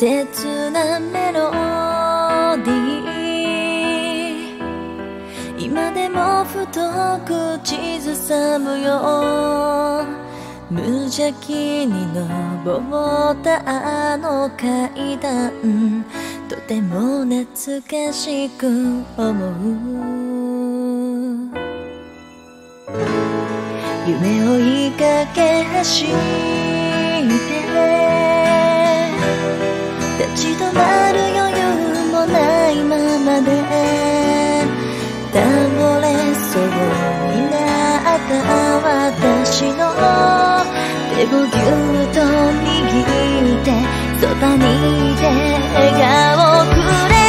切なメロディー、今でもふと口ずさむよ。無邪気に登ったあの階段、とても懐かしく思う。夢を追いかけ走って立ち止まる余裕もないままで倒れそうになった私の手をぎゅっと握ってそばにいて笑顔をくれて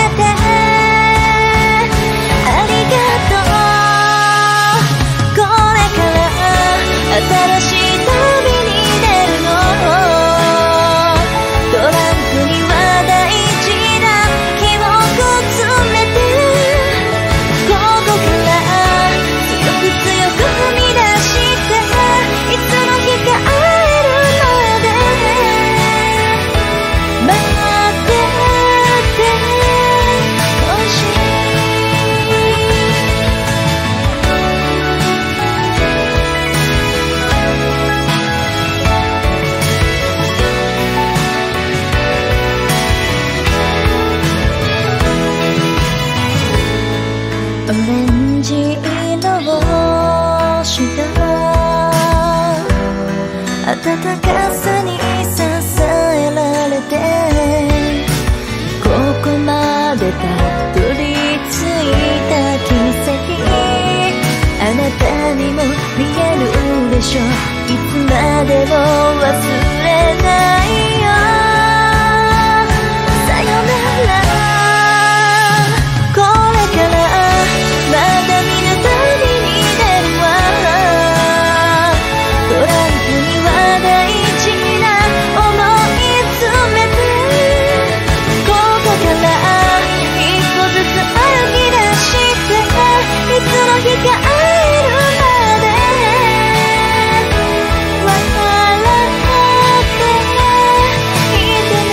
ありがとう。これから新しい旅に出るの。トランクには大事な記憶詰めてここから強く強く踏み出していつの日か会えるまで待っててほしい。オレンジ色をした暖かさに支えられてここまでたどり着いた奇跡、あなたにも見えるでしょ。いつまでも忘れないよ。さよなら。これからまだ見ぬ旅に出るわ。トランクには大事な想い詰めてここから一歩ずつ歩き出していつの日か会えるまで笑っていてね。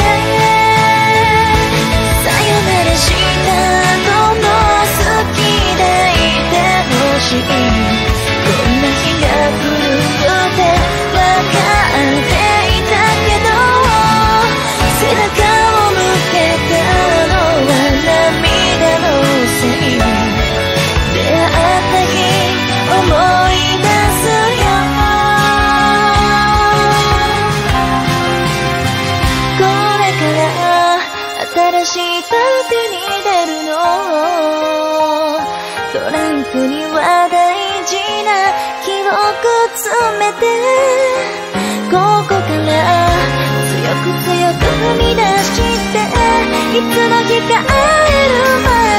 さよならした後も好きでいてほしい。こんな日が来るって分かっていたけど背中を向けたのは涙のせい。出会った日思い出すよ。これから新しい旅に出るの。トランクには大事な記憶詰めてここから強く強く踏み出していつの日か会えるまで